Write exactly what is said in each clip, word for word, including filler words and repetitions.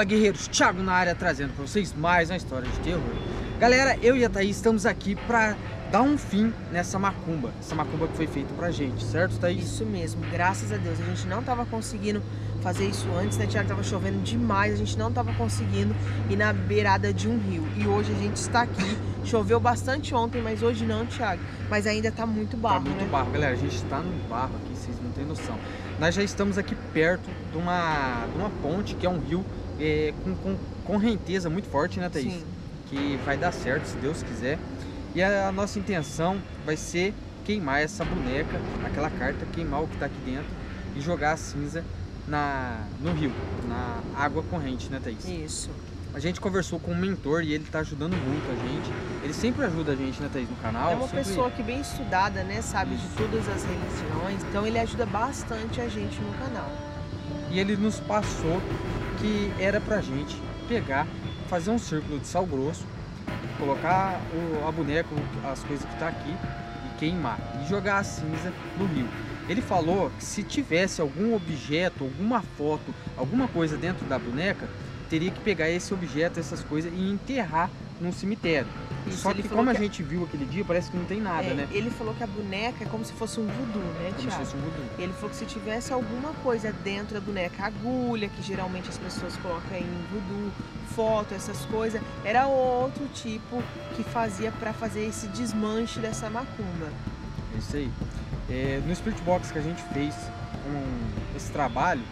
Fala, guerreiros, Thiago na área, trazendo pra vocês mais uma história de terror. Galera, eu e a Thaís estamos aqui pra dar um fim nessa macumba, essa macumba que foi feita pra gente, certo, Thaís? Isso mesmo, graças a Deus. A gente não tava conseguindo fazer isso antes, né, Thiago? Tava chovendo demais, a gente não tava conseguindo ir na beirada de um rio. E hoje a gente está aqui. Choveu bastante ontem, mas hoje não, Thiago. Mas ainda tá muito barro, Tá muito né? barro, galera. A gente tá no barro aqui, vocês não têm noção. Nós já estamos aqui perto de uma, de uma ponte, que é um rio é, com, com correnteza muito forte, né, Thaís? Sim. Que vai dar certo, se Deus quiser. E a, a nossa intenção vai ser queimar essa boneca, aquela carta, queimar o que tá aqui dentro e jogar a cinza na, no rio, na água corrente, né, Thaís? Isso. A gente conversou com um mentor e ele tá ajudando muito a gente. Ele sempre ajuda a gente, né, Thaís, no canal. É uma sempre... pessoa que bem estudada, né, sabe de todas as religiões. Então ele ajuda bastante a gente no canal. E ele nos passou que era pra gente pegar, fazer um círculo de sal grosso, colocar o, a boneca, as coisas que tá aqui e queimar. E jogar a cinza no rio. Ele falou que se tivesse algum objeto, alguma foto, alguma coisa dentro da boneca, teria que pegar esse objeto, essas coisas e enterrar num cemitério. Isso, Só que como que a gente viu aquele dia, parece que não tem nada, é, né? Ele falou que a boneca é como se fosse um voodoo, né, Como se Thiago? fosse um voodoo. Ele falou que se tivesse alguma coisa dentro da boneca, agulha, que geralmente as pessoas colocam em voodoo, foto, essas coisas, era outro tipo que fazia para fazer esse desmanche dessa macumba. É isso aí. É, no Spirit Box que a gente fez com esse trabalho,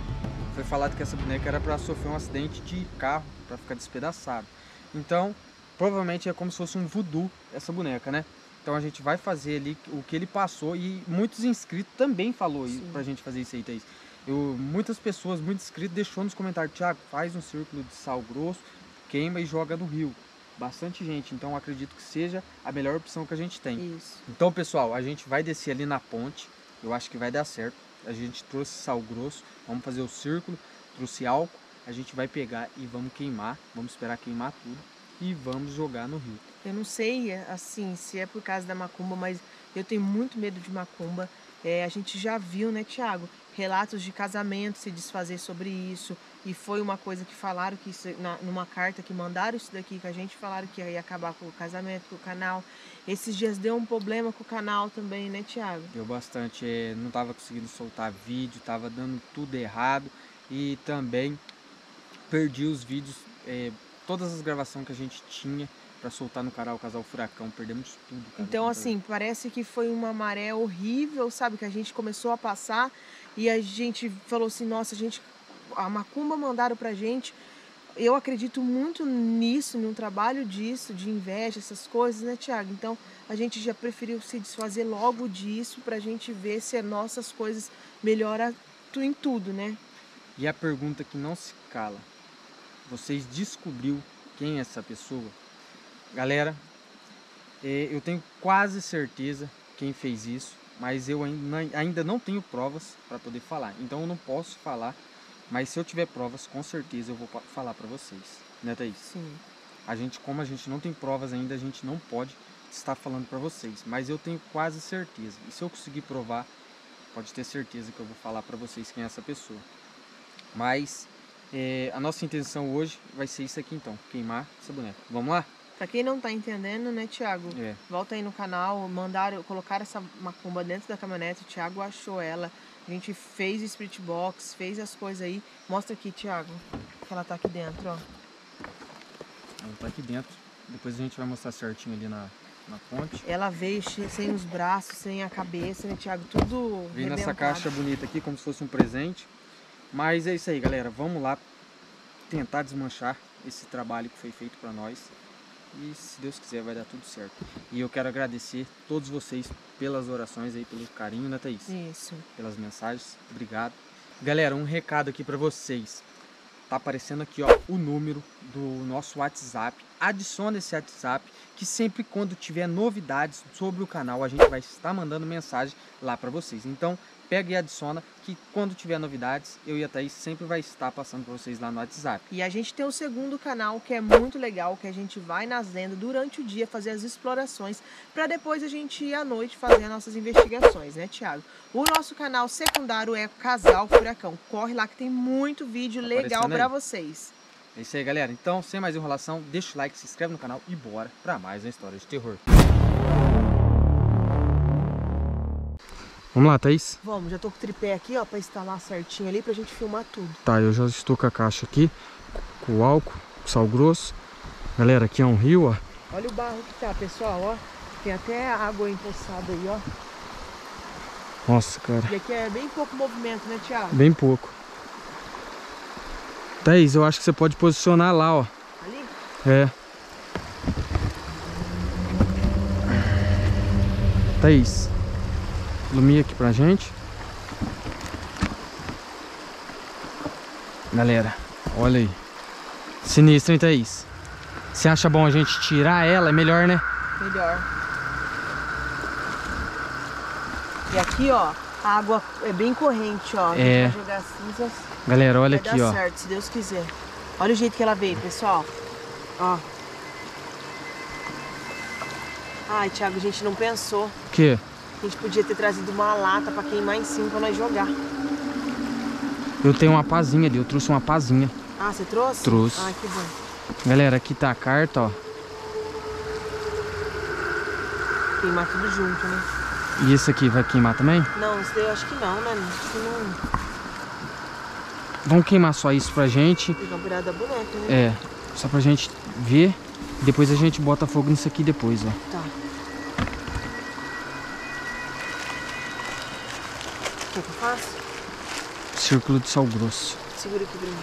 foi falado que essa boneca era para sofrer um acidente de carro, para ficar despedaçado. Então, provavelmente é como se fosse um voodoo essa boneca, né? Então a gente vai fazer ali o que ele passou e muitos inscritos também falou isso pra gente fazer isso aí, Thaís. Eu, muitas pessoas, muitos inscritos deixou nos comentários: Thiago, faz um círculo de sal grosso, queima e joga no rio. Bastante gente, então acredito que seja a melhor opção que a gente tem. Isso. Então, pessoal, a gente vai descer ali na ponte, eu acho que vai dar certo. A gente trouxe sal grosso, vamos fazer o círculo, trouxe álcool, a gente vai pegar e vamos queimar, vamos esperar queimar tudo e vamos jogar no rio. Eu não sei, assim, se é por causa da macumba, mas eu tenho muito medo de macumba. É, a gente já viu, né, Thiago, relatos de casamento se desfazer sobre isso. E foi uma coisa que falaram, que isso, na, numa carta que mandaram isso daqui, que a gente falaram que ia acabar com o casamento, com o canal. Esses dias deu um problema com o canal também, né, Thiago? Deu bastante, é, não estava conseguindo soltar vídeo, estava dando tudo errado. E também perdi os vídeos, é, todas as gravações que a gente tinha para soltar no canal Casal Furacão, perdemos tudo, cara. Então, assim, parece que foi uma maré horrível, sabe? Que a gente começou a passar e a gente falou assim, nossa, a gente, a macumba mandaram pra gente. Eu acredito muito nisso, num trabalho disso, de inveja, essas coisas, né, Thiago? Então, a gente já preferiu se desfazer logo disso pra gente ver se as nossas coisas melhoram em tudo, né? E a pergunta que não se cala: vocês descobriu quem é essa pessoa? Galera, eu tenho quase certeza quem fez isso, mas eu ainda não tenho provas para poder falar. Então eu não posso falar, mas se eu tiver provas, com certeza eu vou falar para vocês, né, Thaís? Sim. A gente, como a gente não tem provas ainda, a gente não pode estar falando para vocês, mas eu tenho quase certeza. E se eu conseguir provar, pode ter certeza que eu vou falar para vocês quem é essa pessoa. Mas é, a nossa intenção hoje vai ser isso aqui então, queimar essa boneca. Vamos lá? Pra quem não tá entendendo, né, Thiago? É. Volta aí no canal, mandaram, colocaram essa macumba dentro da caminhonete, o Thiago achou ela. A gente fez o Spirit Box, fez as coisas aí. Mostra aqui, Thiago, que ela tá aqui dentro, ó. Ela tá aqui dentro. Depois a gente vai mostrar certinho ali na, na ponte. Ela veio sem os braços, sem a cabeça, né, Thiago? Tudo veio nessa rebentado. caixa bonita aqui, como se fosse um presente. Mas é isso aí, galera. Vamos lá tentar desmanchar esse trabalho que foi feito para nós. E se Deus quiser vai dar tudo certo. E eu quero agradecer todos vocês pelas orações aí, pelo carinho, né, Thaís? Isso. Pelas mensagens. Obrigado. Galera, um recado aqui para vocês. Tá aparecendo aqui, ó, o número do nosso WhatsApp. Adicione esse WhatsApp, que sempre quando tiver novidades sobre o canal, a gente vai estar mandando mensagem lá para vocês. Então, pega e adiciona, que quando tiver novidades, eu e a Thaís sempre vai estar passando para vocês lá no WhatsApp. E a gente tem o segundo canal, que é muito legal, que a gente vai nas lendas durante o dia fazer as explorações, para depois a gente ir à noite fazer as nossas investigações, né, Thiago? O nosso canal secundário é Casal Furacão. Corre lá que tem muito vídeo Tá legal aparecendo aí? para vocês. É isso aí, galera. Então, sem mais enrolação, deixa o like, se inscreve no canal e bora pra mais uma história de terror. Vamos lá, Thaís? Vamos, já tô com o tripé aqui, ó, pra instalar certinho ali, pra gente filmar tudo. Tá, eu já estou com a caixa aqui, com o álcool, com sal grosso. Galera, aqui é um rio, ó. Olha o barro que tá, pessoal, ó. Tem até água empoçada aí, ó. Nossa, cara. E aqui é bem pouco movimento, né, Thiago? Bem pouco. Thaís, eu acho que você pode posicionar lá, ó. Ali? É. Thaís, ilumina aqui pra gente. Galera, olha aí. Sinistro, hein, Thaís? Você acha bom a gente tirar ela? É melhor, né? Melhor. E aqui, ó, a água é bem corrente, ó. A gente É. vai jogar as cinzas. Galera, olha Vai aqui, dar ó. certo, se Deus quiser. Olha o jeito que ela veio, pessoal. Ó. Ai, Thiago, a gente não pensou. O quê? A gente podia ter trazido uma lata pra queimar em cima pra nós jogar. Eu tenho uma pazinha ali, eu trouxe uma pazinha. Ah, você trouxe? Trouxe. Ai, que bom. Galera, aqui tá a carta, ó. Queimar tudo junto, né? E esse aqui vai queimar também? Não, isso daí eu acho que não, né? Acho que não. Vamos queimar só isso pra gente. Pegar um pedaço da boneca, né? É, só pra gente ver. Depois a gente bota fogo nisso aqui depois, ó. Tá. O que eu faço? Círculo de sal grosso. Segura aqui pra mim.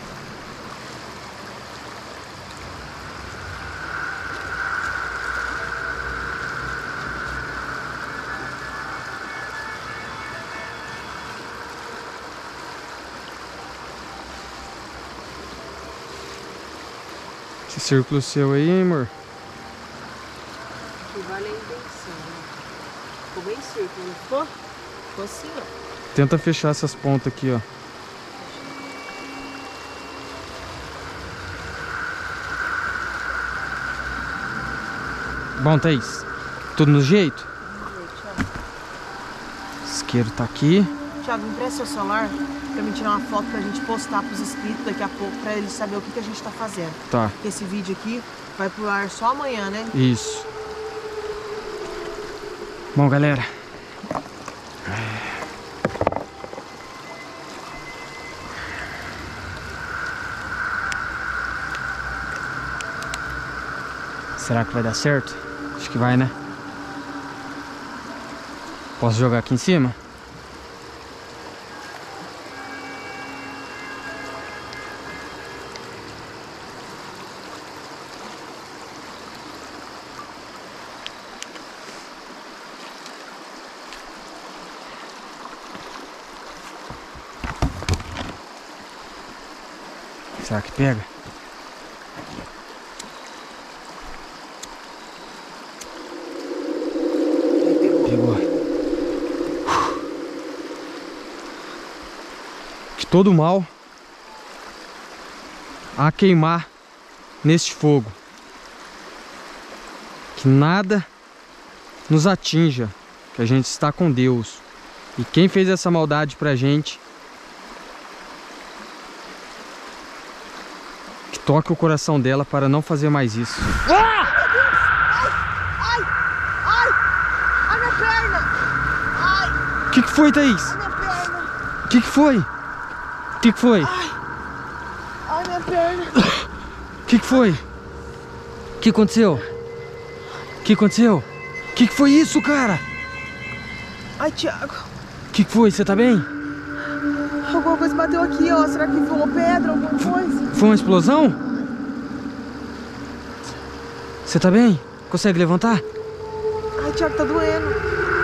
Esse círculo seu aí, hein, amor? Que vale a intenção, né? Ficou bem círculo, não ficou? Ficou assim, ó. Tenta fechar essas pontas aqui, ó. Bom, Thaís, tudo no jeito? Isqueiro tá aqui. Thiago, me empresta seu celular pra me tirar uma foto pra gente postar pros inscritos daqui a pouco, pra eles saberem o que, que a gente tá fazendo. Tá, Esse vídeo aqui vai pro ar só amanhã, né? isso. Bom, galera. Será que vai dar certo? Acho que vai, né? Posso jogar aqui em cima? Será que pega? Pegou. Que todo mal a queimar neste fogo. Que nada nos atinja, que a gente está com Deus. E quem fez essa maldade pra gente, que toque o coração dela para não fazer mais isso. Ai! Ai! Ai, minha perna! Ai! O que, que foi, Thaís? Ai, minha perna! O que, que foi? O que, que foi? Ai, minha perna! O que, que foi? O que aconteceu? O que aconteceu? O que, que foi isso, cara? Ai, Thiago! O que, que foi? Você tá bem? Alguma coisa bateu aqui, ó. Será que voou pedra, alguma coisa? Foi uma explosão? Você tá bem? Consegue levantar? Ai, Thiago, tá doendo.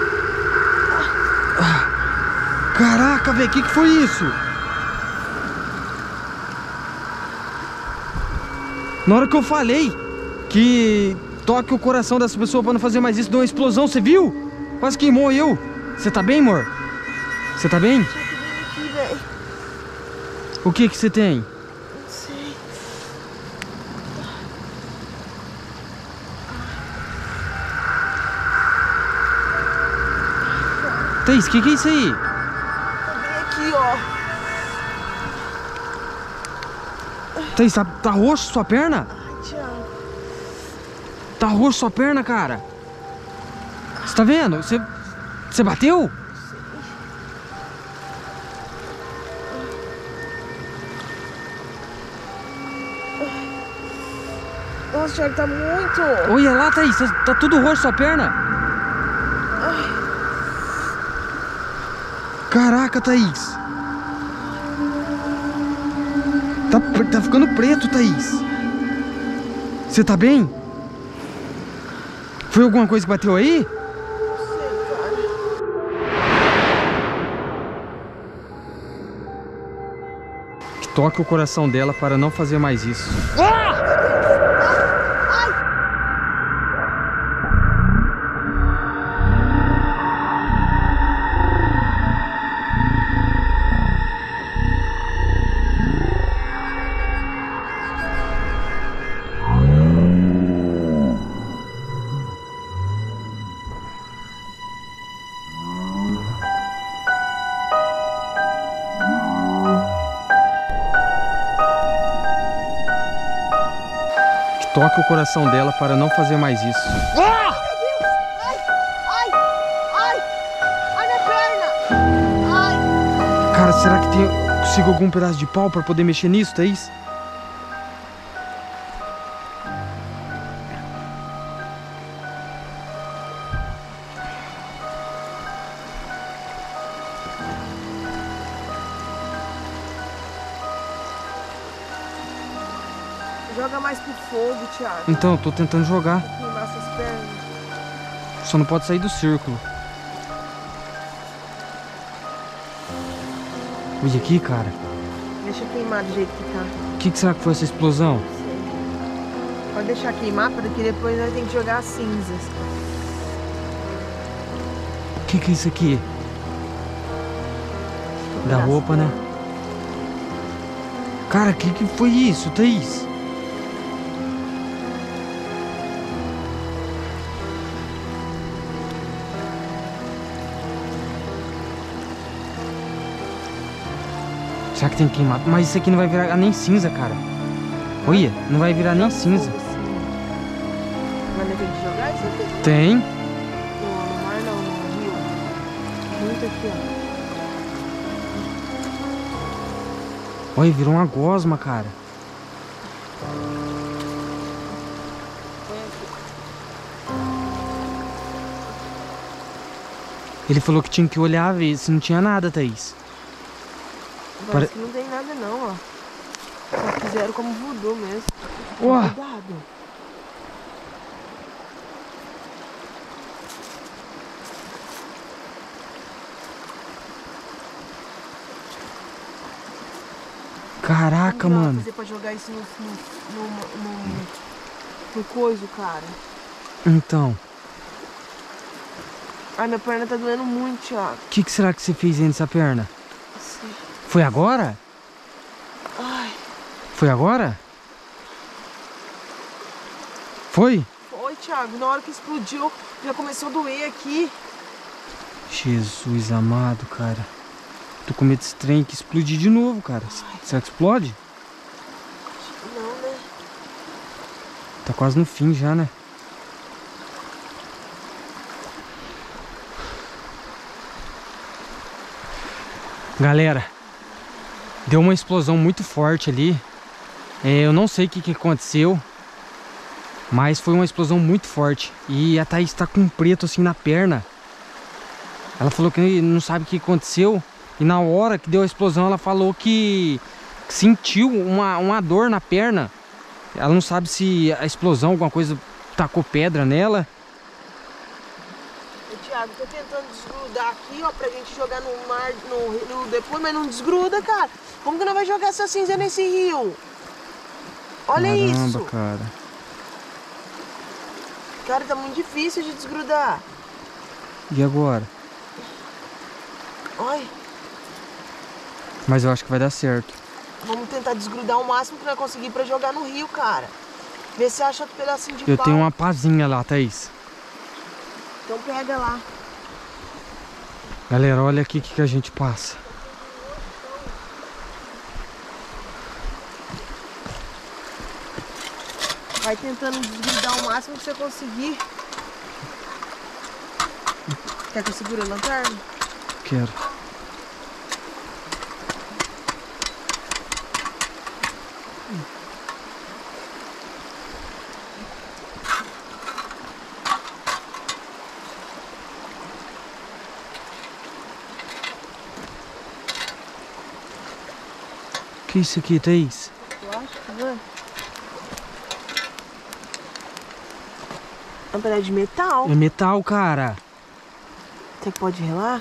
Caraca, velho, o que, que foi isso? Na hora que eu falei que toque o coração dessa pessoa pra não fazer mais isso, deu uma explosão, você viu? Quase queimou eu. Você tá bem, amor? Você tá bem? Thiago, vem aqui, velho. O que que você tem? Não sei. Thaís, o que que é isso aí? Vem aqui, ó. Thaís, tá, tá roxo sua perna? Ai, Thiago. Tá roxo sua perna, cara. Você tá vendo? Você, você bateu? Nossa, Thiago, tá muito. Olha lá, Thaís, tá, tá tudo roxo sua perna. Ai. Caraca, Thaís. Tá, tá ficando preto, Thaís. Você tá bem? Foi alguma coisa que bateu aí? Não sei, cara. Que toque o coração dela para não fazer mais isso. Toque o coração dela para não fazer mais isso. Ah! Meu Deus! Ai! Ai! Ai! Ai, minha perna! Ai! Cara, será que tem, consigo algum pedaço de pau para poder mexer nisso, Thaís? Joga mais pro fogo, Thiago. Então, eu tô tentando jogar. Pra queimar essas pernas. Só não pode sair do círculo. Olha aqui, cara. Deixa queimar do jeito que tá. O que, que será que foi essa explosão? Não sei. Pode deixar queimar, porque depois nós temos que jogar as cinzas. O que, que é isso aqui? Da roupa, né? Cara, o que, que foi isso, Thaís? Será que tem que queimar? Mas isso aqui não vai virar nem cinza, cara. Olha, não vai virar nem cinza. Mas tem que jogar isso aqui? Tem. No, no mar não, no rio. Muito aqui, ó. Olha, virou uma gosma, cara. Ele falou que tinha que olhar, ver se não tinha nada, Thaís. Parece Pare... que não tem nada não, ó. Só fizeram como voodoo mesmo. Ué. Cuidado. Caraca, Como que mano. fazer pra jogar isso no, no, no, no, no coiso, cara? Então. Ai, minha perna tá doendo muito, Thiago. O que, que será que você fez aí nessa perna? Sim. Foi agora? Ai. Foi agora? Foi? Foi, Thiago. Na hora que explodiu, já começou a doer aqui. Jesus amado, cara. Tô com medo desse trem que explodir de novo, cara. Ai. Será que explode? Não, né? Tá quase no fim já, né? Galera, deu uma explosão muito forte ali. É, eu não sei o que, que aconteceu, mas foi uma explosão muito forte. E a Thaís tá com um preto assim na perna. Ela falou que não sabe o que aconteceu. E na hora que deu a explosão, ela falou que sentiu uma, uma dor na perna. Ela não sabe se a explosão, alguma coisa tacou pedra nela. Ô, Thiago, tô tentando desgrudar aqui, ó, pra gente jogar no mar, no, no depois, mas não desgruda, cara. Como que nós vamos jogar essa cinza nesse rio? Olha Caramba, isso. cara. Cara, tá muito difícil de desgrudar. E agora? Olha. Mas eu acho que vai dar certo. Vamos tentar desgrudar o máximo que nós conseguir pra jogar no rio, cara. Vê se acha outro pedacinho de Eu pau. tenho uma pazinha lá, Thaís. Então pega lá. Galera, olha aqui o que, que a gente passa. Vai tentando desgrudar o máximo que você conseguir. Quer que eu segure a lanterna? Quero. Que isso aqui, Thaís? Eu acho que não é. É um pedaço de metal. É metal, cara. Você pode relar?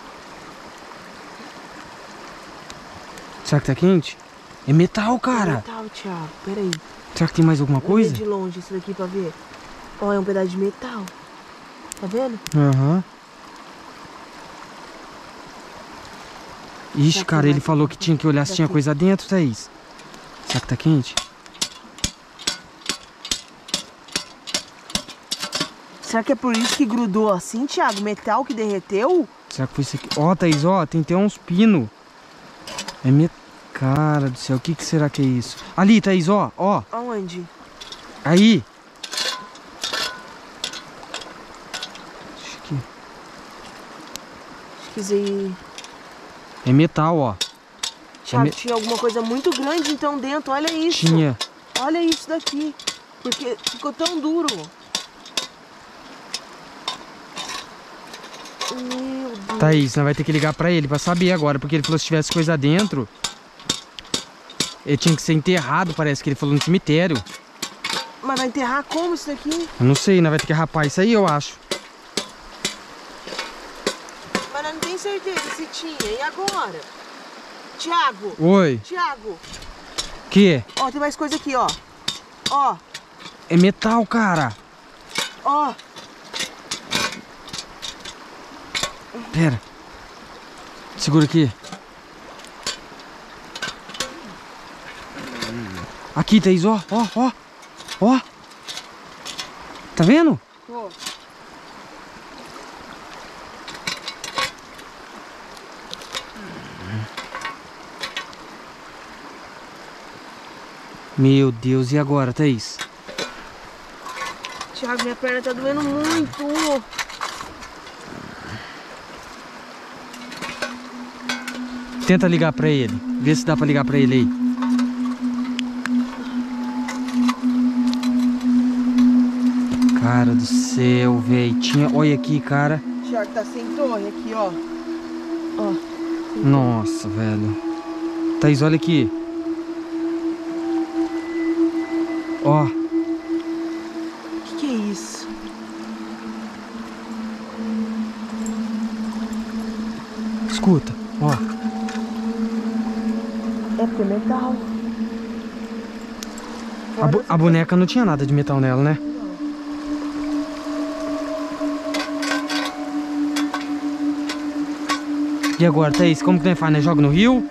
Será que tá quente? É metal, É cara. metal, Thiago. Pera aí. Será que tem mais alguma Vamos ver coisa? de longe isso daqui pra ver. Ó, é um pedaço de metal. Tá vendo? Aham. Ixi, Será que cara, vai ele falou que tinha que olhar se tinha daqui? coisa dentro, Thaís. Será que tá quente? Será que é por isso que grudou assim, Thiago? Metal que derreteu? Será que foi isso aqui? Ó, Thaís, ó, tem até uns pinos. É metal. Cara do céu, o que, que será que é isso? Ali, Thaís, ó, ó. Aonde? Aí. Acho que Acho que isso aí... é metal, ó. Thiago, me- tinha alguma coisa muito grande então dentro. Olha isso. Tinha. Olha isso daqui. Porque ficou tão duro. Meu Deus. Thaís, nós vai ter que ligar pra ele pra saber agora, porque ele falou que se tivesse coisa dentro, ele tinha que ser enterrado, parece que ele falou no cemitério. Mas vai enterrar como isso daqui? Eu não sei, nós vai ter que rapar isso aí, eu acho. Mas nós não tem certeza se tinha. E agora? Thiago. Oi. Thiago. Que? Ó, tem mais coisa aqui, ó. Ó. É metal, cara. Ó. Pera. Segura aqui. Aqui, Thaís, ó, ó, ó. Ó. Tá vendo? Ó. Meu Deus, e agora, Thaís? Thiago, minha perna tá doendo muito. Tenta ligar pra ele. Vê se dá pra ligar pra ele aí. Cara do céu, velho. Tinha... Olha aqui, cara. Thiago, tá sem torre aqui, ó. Ó. Nossa, velho. Thaís, olha aqui. Ó. O que, que é isso? Escuta, ó. É porque é metal. A, bu- a boneca não tinha nada de metal nela, né? E agora, Thaís, como que nós faz, né? Joga no rio?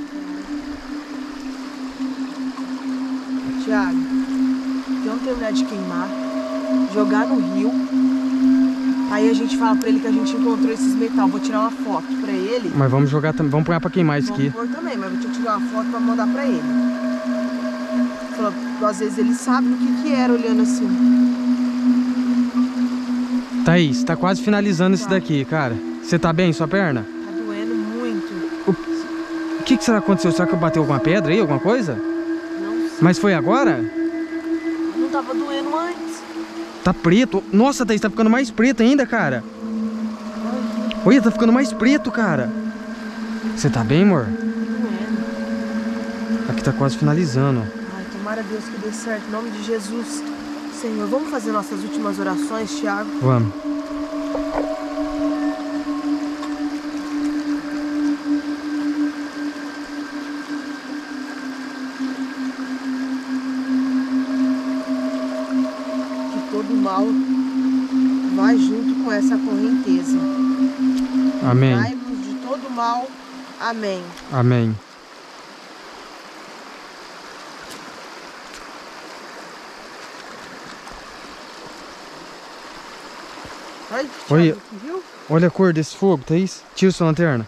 Thiago, vamos terminar de queimar, jogar no rio. Aí a gente fala pra ele que a gente encontrou esses metal. Vou tirar uma foto pra ele. Mas vamos jogar também. Vamos pôr pra queimar isso aqui. Vamos pôr também, mas vou te tirar uma foto pra mandar pra ele. Falou, às vezes ele sabe o que que era olhando assim. Thaís, tá quase finalizando isso Tá. daqui, cara. Você tá bem, sua perna? Tá doendo muito. O que que será que aconteceu? Será que eu bateu alguma pedra aí, alguma coisa? Não sei. Mas foi agora? Não tava doendo antes. Tá preto. Nossa, Thaís, tá ficando mais preto ainda, cara. Ai, Olha, tá ficando mais preto, cara. Você tá bem, amor? doendo. Aqui tá quase finalizando. Ai, tomara Deus que dê certo. Em nome de Jesus. Senhor, vamos fazer nossas últimas orações, Thiago? Vamos. Que todo mal vai junto com essa correnteza. Amém. Livrai-nos de todo mal. Amém. Amém. Ai, Oi. Thiago, viu? Olha a cor desse fogo, Thaís. Tira sua lanterna.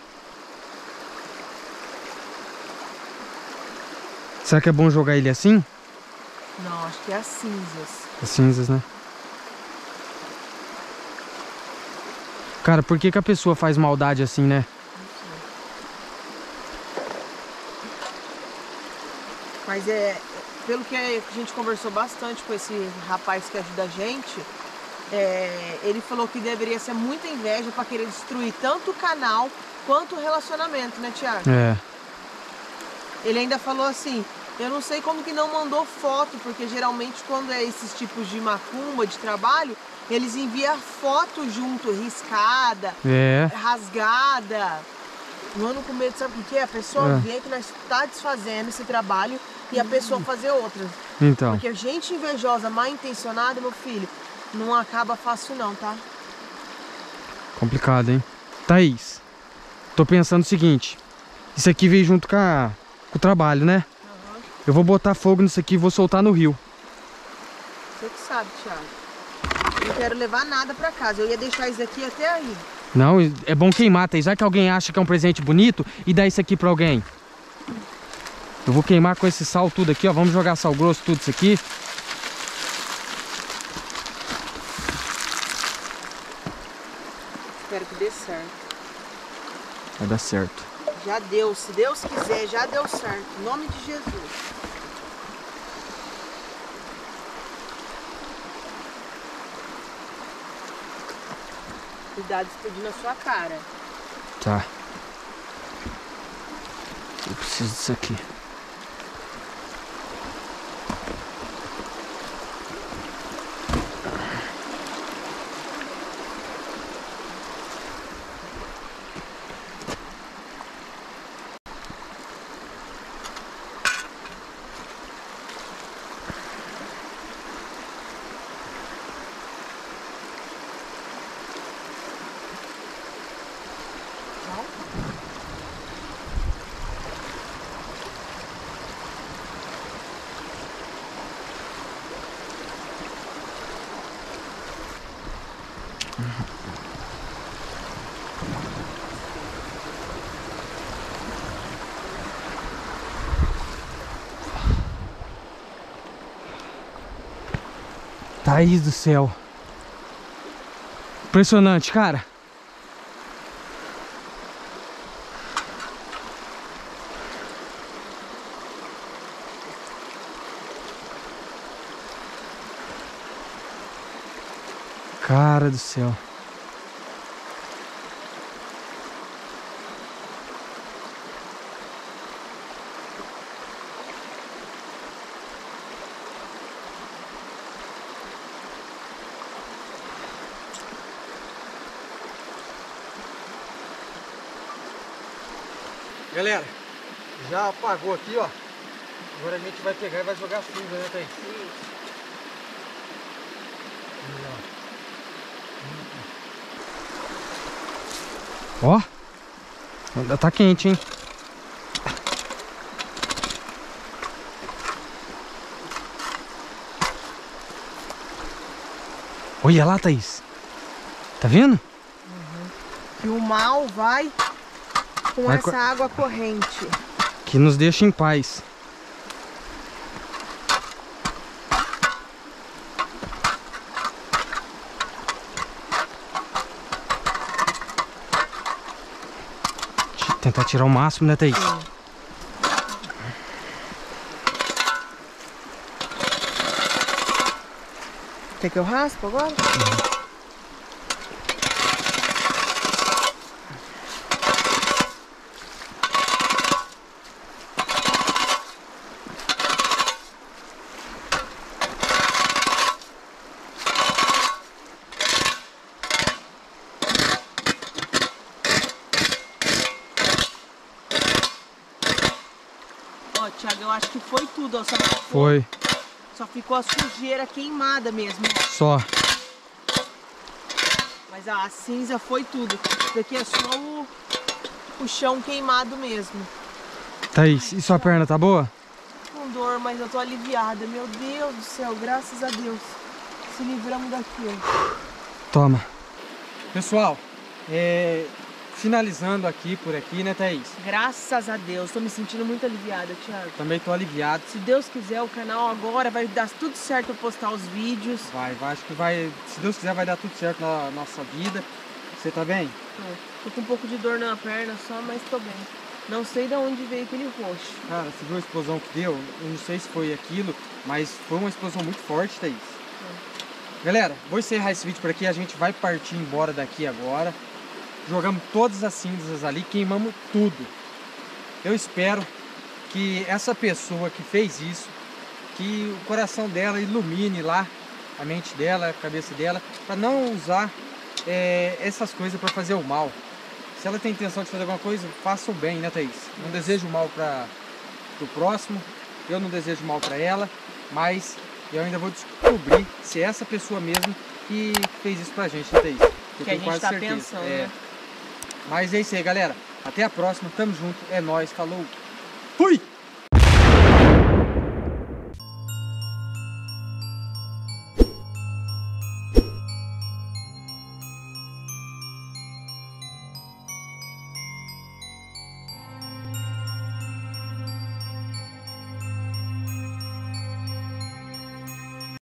Será que é bom jogar ele assim? Não, acho que é as cinzas. As cinzas, né? Cara, por que que a pessoa faz maldade assim, né? Mas é, pelo que a gente conversou bastante com esse rapaz que ajuda a gente, é, ele falou que deveria ser muita inveja para querer destruir tanto o canal quanto o relacionamento, né, Thiago? É. Ele ainda falou assim, eu não sei como que não mandou foto, porque geralmente quando é esses tipos de macumba, de trabalho, eles enviam foto junto, riscada, É. rasgada. No ano com medo, sabe o que é? A pessoa É. vê que nós está desfazendo esse trabalho e a pessoa fazer outras. Então. Porque gente invejosa, mal intencionada, meu filho, não acaba fácil não, tá? Complicado, hein? Thaís, tô pensando o seguinte. Isso aqui veio junto com, a, com o trabalho, né? Uhum. Eu vou botar fogo nisso aqui e vou soltar no rio. Você que sabe, Thiago. Eu não quero levar nada pra casa. Eu ia deixar isso aqui até aí. Não, é bom queimar, Thaís. Já que alguém acha que é um presente bonito e dá isso aqui pra alguém. Eu vou queimar com esse sal tudo aqui, ó. Vamos jogar sal grosso, tudo isso aqui. Espero que dê certo. Vai dar certo. Já deu. Se Deus quiser, já deu certo. Em nome de Jesus. Cuidado de explodir na sua cara. Tá. Eu preciso disso aqui. Thaís do céu. Impressionante, cara. Cara do céu. Galera, já apagou aqui, ó. Agora a gente vai pegar e vai jogar cinza, né, Thaís? Ó, ainda tá quente, hein? Olha lá, Thaís. Tá vendo? Uhum. Que o mal vai com vai essa co... água corrente. Que nos deixa em paz. Tentar tirar o máximo, né, Thaís? Sim. Quer que eu raspo agora? Uhum. Ó, Thiago, eu acho que foi tudo, ó. Só ficou, Foi. Só ficou a sujeira queimada mesmo. Só. Mas a cinza foi tudo. Isso daqui é só o, o chão queimado mesmo. Thaís, e sua perna tá boa? Com dor, mas eu tô aliviada. Meu Deus do céu, graças a Deus. Se livramos daquilo. Toma. Pessoal, é... finalizando aqui, por aqui, né, Thaís? Graças a Deus, tô me sentindo muito aliviada, Thiago. Também tô aliviado. Se Deus quiser, o canal agora vai dar tudo certo pra postar os vídeos. Vai, vai, acho que vai, se Deus quiser, vai dar tudo certo na nossa vida. Você tá bem? Tô, tô com um pouco de dor na perna só, mas tô bem. Não sei de onde veio aquele roxo. Cara, você viu a explosão que deu? Eu não sei se foi aquilo, mas foi uma explosão muito forte, Thaís. É. Galera, vou encerrar esse vídeo por aqui. A gente vai partir embora daqui agora. Jogamos todas as cinzas ali, queimamos tudo. Eu espero que essa pessoa que fez isso, que o coração dela ilumine lá a mente dela, a cabeça dela, para não usar é, essas coisas para fazer o mal. Se ela tem intenção de fazer alguma coisa, faça o bem, né, Thaís? Não desejo mal para o próximo, eu não desejo mal para ela, mas eu ainda vou descobrir se é essa pessoa mesmo que fez isso pra gente, né, Thaís? Eu que a gente tá certeza. pensando, é. né? Mas é isso aí, galera. Até a próxima. Tamo junto. É nóis. Falou. Fui!